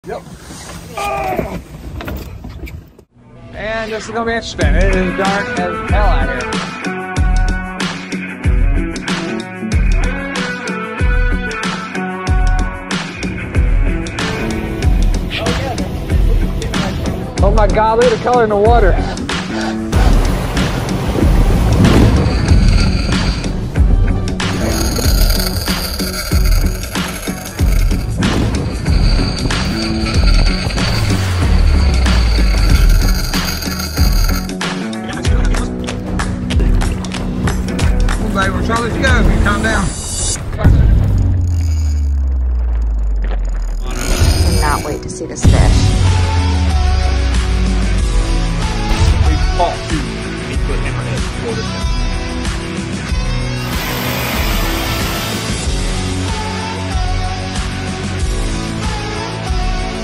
Yep. Oh! And this is gonna be interesting. It is dark as hell out here. Oh my God, look at the color in the water. We're trying to let you go. Calm down. Cannot wait to see this fish.